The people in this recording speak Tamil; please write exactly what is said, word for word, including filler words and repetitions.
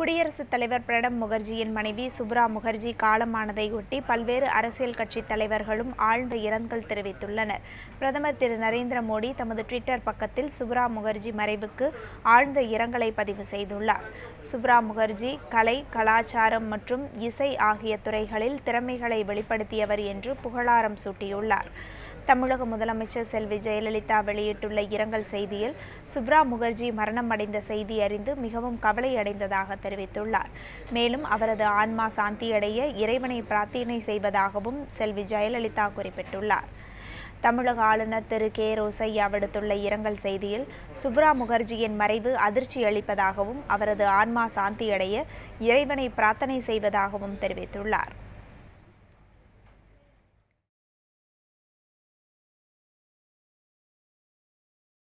குடியரசுத் தலைவர் பிரணப் முகர்ஜியின் மனைவி சுப்ரா முகர்ஜி காலமானதையொட்டி பல்வேறு அரசியல் கட்சித் தலைவர்களும் ஆழ்ந்த இரங்கல் தெரிவித்துள்ளனர். பிரதமர் திரு நரேந்திர மோடி தமது ட்விட்டர் பக்கத்தில் சுப்ரா முகர்ஜி மறைவுக்கு ஆழ்ந்த இரங்கலை பதிவு செய்துள்ளார். சுப்ரா முகர்ஜி கலை, கலாச்சாரம் மற்றும் இசை ஆகிய துறைகளில் திறமைகளை வெளிப்படுத்தியவர் என்று புகழாரம் சூட்டியுள்ளார். தமிழக முதலமைச்சர் செல்வி ஜெயலலிதா வெளியிட்டுள்ள இரங்கல் செய்தியில் சுப்ரா முகர்ஜி மரணம் அடைந்த செய்தி அறிந்து மிகவும் கவலையடைந்ததாக தெரிவித்துள்ளார். மேலும் அவரது ஆன்மா சாந்தியடைய இறைவனை பிரார்த்தனை செய்வதாகவும் செல்வி ஜெயலலிதா குறிப்பிட்டுள்ளார். தமிழக ஆளுநர் திரு கே ரோசையா விடுத்துள்ள இரங்கல் செய்தியில் சுப்ரா முகர்ஜியின் மறைவு அதிர்ச்சி அளிப்பதாகவும் அவரது ஆன்மா சாந்தியடைய இறைவனை பிரார்த்தனை செய்வதாகவும் தெரிவித்துள்ளார்.